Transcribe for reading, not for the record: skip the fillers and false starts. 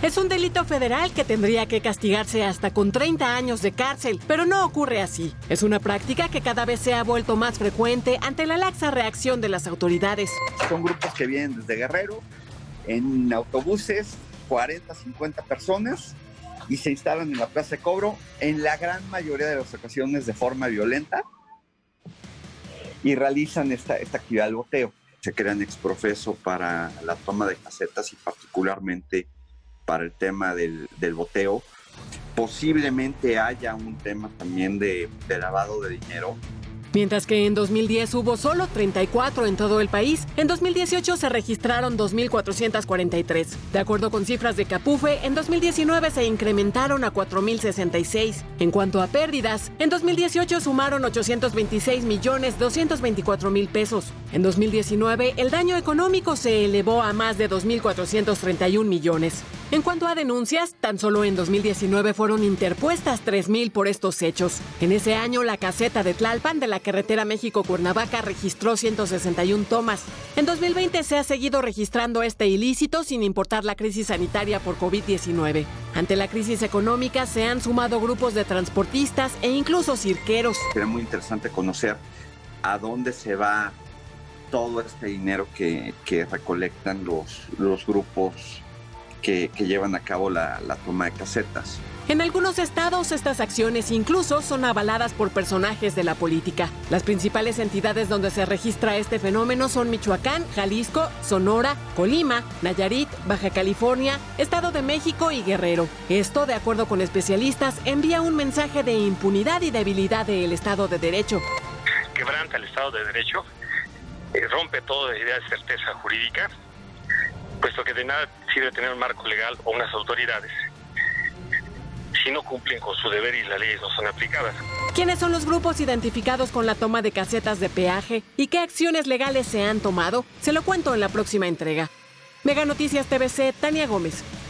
Es un delito federal que tendría que castigarse hasta con 30 años de cárcel, pero no ocurre así. Es una práctica que cada vez se ha vuelto más frecuente ante la laxa reacción de las autoridades. Son grupos que vienen desde Guerrero, en autobuses, 40, 50 personas, y se instalan en la plaza de cobro, en la gran mayoría de las ocasiones de forma violenta, y realizan esta actividad del boteo. Se crean exprofeso para la toma de casetas y particularmente para el tema del boteo. Posiblemente haya un tema también de lavado de dinero. Mientras que en 2010 hubo solo 34 en todo el país, en 2018 se registraron 2.443. De acuerdo con cifras de Capufe, en 2019 se incrementaron a 4.066. En cuanto a pérdidas, en 2018 sumaron 826.224.000 pesos. En 2019, el daño económico se elevó a más de 2.431 millones. En cuanto a denuncias, tan solo en 2019 fueron interpuestas 3.000 por estos hechos. En ese año, la caseta de Tlalpan de la carretera México-Cuernavaca registró 161 tomas. En 2020 se ha seguido registrando este ilícito sin importar la crisis sanitaria por COVID-19. Ante la crisis económica se han sumado grupos de transportistas e incluso cirqueros. Sería muy interesante conocer a dónde se va todo este dinero que recolectan los grupos que llevan a cabo la toma de casetas. En algunos estados, estas acciones incluso son avaladas por personajes de la política. Las principales entidades donde se registra este fenómeno son Michoacán, Jalisco, Sonora, Colima, Nayarit, Baja California, Estado de México y Guerrero. Esto, de acuerdo con especialistas, envía un mensaje de impunidad y debilidad del Estado de Derecho. Quebranta el Estado de Derecho, rompe toda idea de certeza jurídica, puesto que de nada sirve tener un marco legal o unas autoridades si no cumplen con su deber y las leyes no son aplicadas. ¿Quiénes son los grupos identificados con la toma de casetas de peaje y qué acciones legales se han tomado? Se lo cuento en la próxima entrega. Mega Noticias TVC, Tania Gómez.